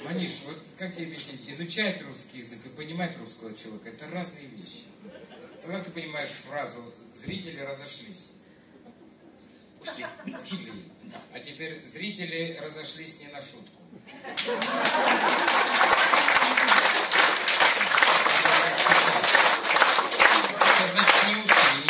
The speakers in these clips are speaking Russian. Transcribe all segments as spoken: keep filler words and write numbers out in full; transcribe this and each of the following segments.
Маниш, вот как тебе объяснить? Изучать русский язык и понимать русского человека — это разные вещи. Ну, как ты понимаешь фразу «зрители разошлись»? Ушли. Ушли. А теперь зрители разошлись не на шутку. Это значит не ушли.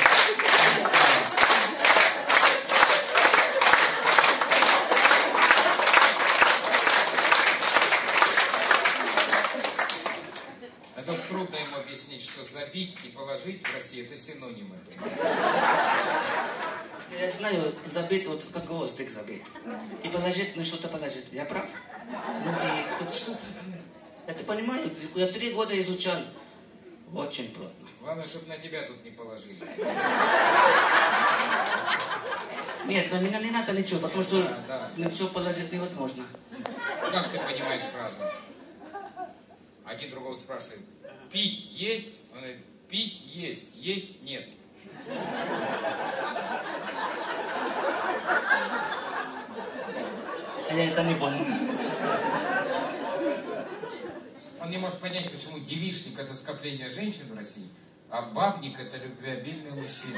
А то трудно ему объяснить, что забить и положить в России — это синонимы. Я знаю, забит, вот как гвоздик забит. И положить, на что-то положить. Я прав? Ну и тут что-то... Я понимаю, я три года изучал. Очень плотно. Главное, чтобы на тебя тут не положили. Нет, на меня не надо ничего, потому что Да, да. ничего положить невозможно. Как ты понимаешь фразу? Один другого спрашивает: пить есть? Он говорит: пить есть, есть нет. Я это не понял. Он не может понять, почему девичник — это скопление женщин в России, а бабник — это любвеобильный мужчина.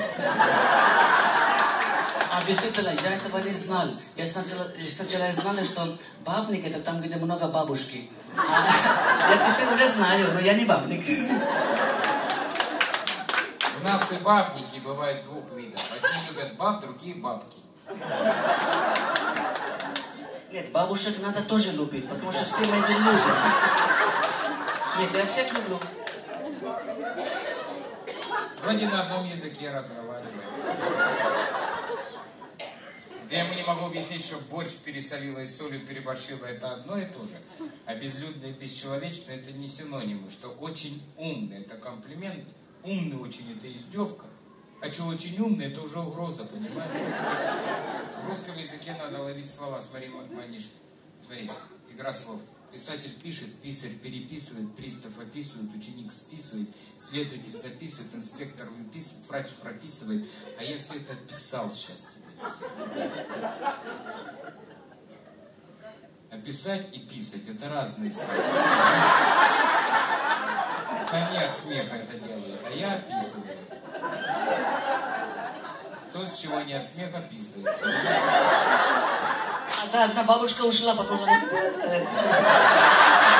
А действительно, я этого не знал. Я сначала, сначала знал, что бабник — это там, где много бабушки. А я теперь уже знаю, но я не бабник. У нас и бабники бывают двух видов. Одни любят баб, другие бабки. Нет, бабушек надо тоже любить, потому что все мы их любим. Нет, я всех люблю. Вроде на одном языке разговариваем. Да я ему не могу объяснить, что борщ пересолила и солью переборщила — это одно и то же. А безлюдное и бесчеловечное — это не синонимы. Что очень умный — это комплимент, умный очень — это издевка. А что очень умный — это уже угроза, понимаете? В русском языке надо ловить слова. Смотри, Маниш, смотри, игра слов. Писатель пишет, писарь переписывает, пристав описывает, ученик списывает, следователь записывает, инспектор выписывает, врач прописывает. А я все это описал сейчас тебе. Описать и писать — это разные слова. Они от смеха это делают, а я описываю. То, с чего не от смеха писает. А, да, одна бабушка ушла, потому что...